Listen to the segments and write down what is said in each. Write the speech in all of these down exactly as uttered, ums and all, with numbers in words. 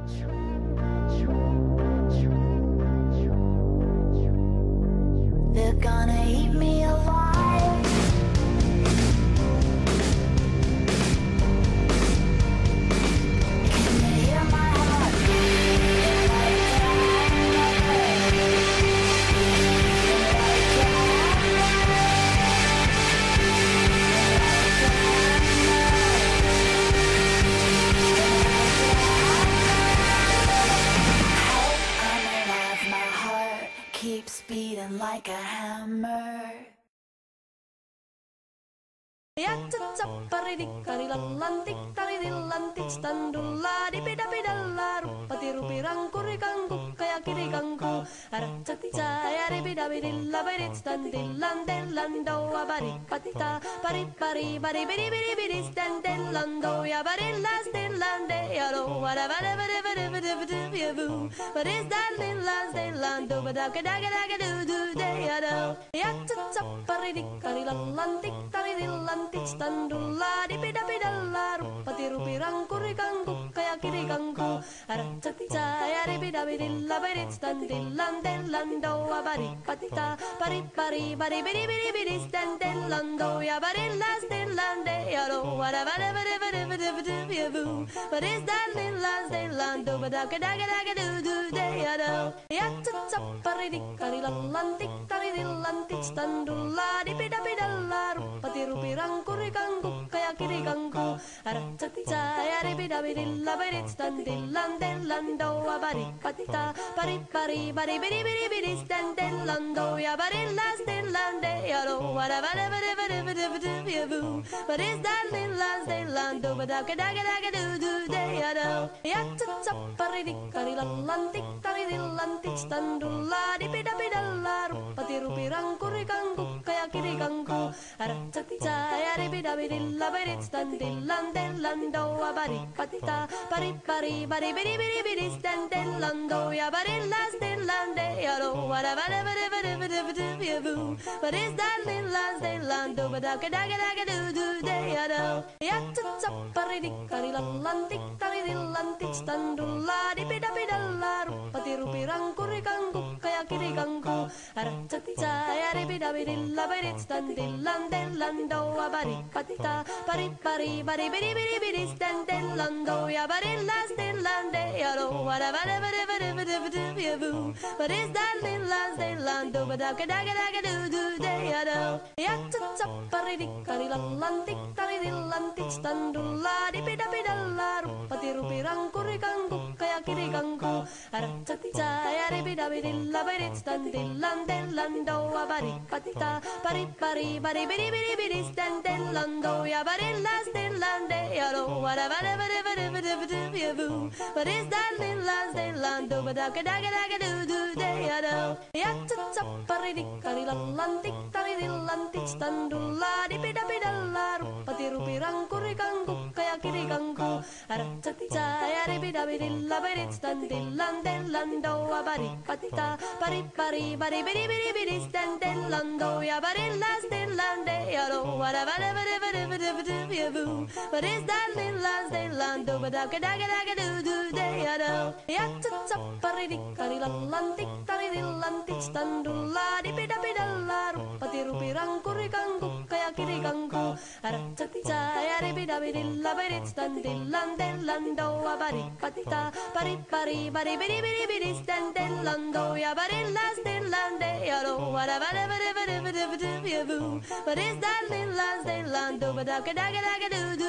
They're gonna eat me alive. Can you hear my heart beating like I'm alive, my heart keeps beating like a hammer. Yatsatsapparidikkarilallantik taridillantik standulla dipidapidalla ruppati rupirangkurikangkukka ja kirikangku aratsatsa ja ripidapidilla pirit standillandellandou abaripatita paripari baribiribiribiri standellandou ja barillastillande jalo vadavadavadavadavadavadavu what is that lillastillandou badakadakadakadudu yatsatsapparidikkarilallantik taridillantik standulla dipidapidalla ruppati rupirangkurikangkukka ja kirikangku aratsatsa ja ripidapidilla pirit standillandellandou abaripatita paripari baribiribiribiri standellandou ja barillastillande jalo vadavadavadavadavadavu what is that lillastillandou badakadakadakadudu yatsatsapparidikkarilallantik taridillantik standulla dipidapidalla ruppati rupirangkurikangkukka ja kirikangku aratsatsa ja ripidapidilla pirit standillandellandou abaripatita paripari baribiribiribiri standellandou ja barillastillande jalo vadavadavadavadavadavu what is that lillastillandou badakadakadakadudu yatsatsapparidikkarilallantik taridillantik standulla dipidapidalla ruppati rupirangkurikangkukka ja kirikangku aratsatsa ja ripidapidilla pirit standillandellandou abaripatita paripari baribiribiribiri standellandou ja barillastillande jalo vadavadavadavadavadavu what is that lillastillandou badakadakadakadudu yatsatsapparidikkarilallantik taridillantik standulla dipidapidalla ruppati rupirangkurikangkukka ja kirikangku aratsatsa ja ripidapidilla pirit standillandellandou abaripatita paripari baribiribiribiri standellandou ja barillastillande jalo vadavadavadavadavadavu what is that lillastillandou badakadakadakadudu yatsatsapparidikkarilallantik taridillantik standulla dipidapidalla ruppati rupirangkurikangkukka ja kirikangku aratsatsa ja ripidapidilla pirit standillandellandou abaripatita paripari baribiribiribiri standellandou ja barillastillande jalo vadavadavadavadavadavu what is that lillastillandou badakadakadakadudu yatsatsapparidikkarilallantik taridillantik standulla dipidapidalla ruppati rupirangkurikangkukka ja kirikangku aratsatsa ja ripidapidilla pirit standillandellandou abaripatita paripari baribiribiribiri standellandou ja barillastillande jalo vadavadavadavadavadavu what is that lillastillandou badakadakadakadudu yatsatsapparidikkarilallantik taridillantik standulla dipidapidalla ruppati rupirangkurikangkukka ja kirikangku aratsatsa ja ripidapidilla pirit standillandellandou abaripatita paripari baribiribiribiri standellandou ja barillastillande jalo vadavadavadavadavadavu what is that lillastillandou badakadakadakadudu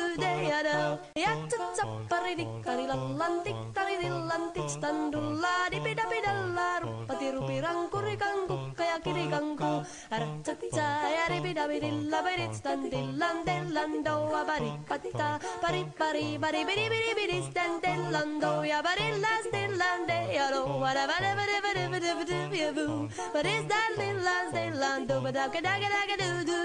yatsatsapparidikkarilallantik taridillantik standulla dipidapidalla ruppati rupirangkurikangkukka ja kirikangku aratsatsa ja ripidapidilla pirit standillandellandou abaripatita paripari baribiribiribiri standellandou ja barillastillande jalo vadavadavadavadavadavu what is that lillastillandou badakadakadakadudu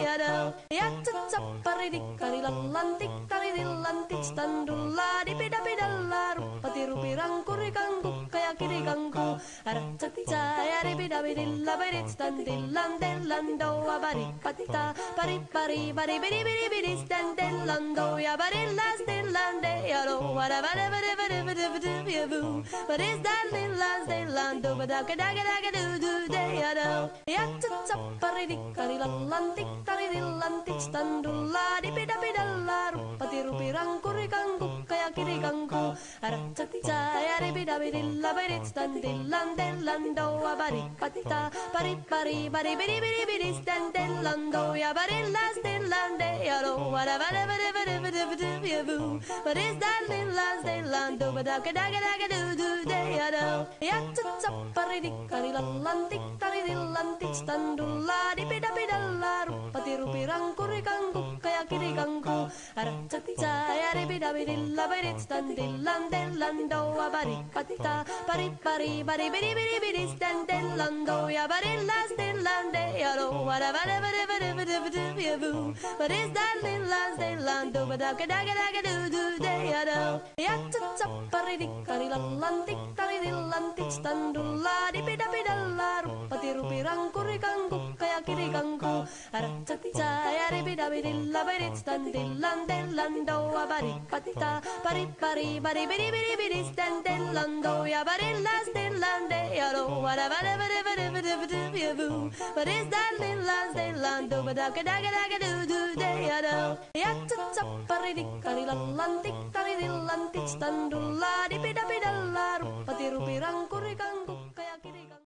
yatsatsapparidikkarilallantik taridillantik standulla dipidapidalla ruppati rupirangkurikangkukka ja kirikangku aratsatsa ja ripidapidilla pirit standillandellandou abaripatita paripari baribiribiribiri standellandou ja barillastillande jalo vadavadavadavadavadavu ya boo. What is that little last day land do ba da ga da ga da ga do do day ya do. Ya cha cha pari di kari lantik tari di lantik standula di pida pida laru pati rupi rangkuri kangku kaya kiri kangku. Ara cha cha ya di pida pida la pidi standilande lando abari pata pari pari pari piri piri piri standilando ya bari last lande ya do. Wada wada wada wada wada wada ya boo. What is that little last day land do ba da ga da ga da ga do do day ya do. Ya cha cha pari di kari lantik tari di lantik standula di pida pida laru pati rupi rangkuri kangku kaya kiri kangku. Ara cha cha ya di pida pida la pidi standilande lando abari pata pari pari pari piri piri piri standilando ya bari last lande ya do. Wada wada wada wada wada wada ya boo. What is that little last day land do ba da ga da ga da ga do do day ya do. Ya cha cha pari di kari lantik tari di lantik standula di pida pida laru pati rupi rangkuri kangku kaya kiri kangku. Ara cha cha ya di pida pida la pidi standilande lando abari pata pari pari pari piri piri piri standilando ya bari last lande ya do. Wada wada wada wada wada wada ya boo. What is that little last day land do ba da ga da ga da ga do do day ya do. Ya cha cha pari di kari lantik tari di lantik standula di pida pida laru pati rupi rangkuri kangku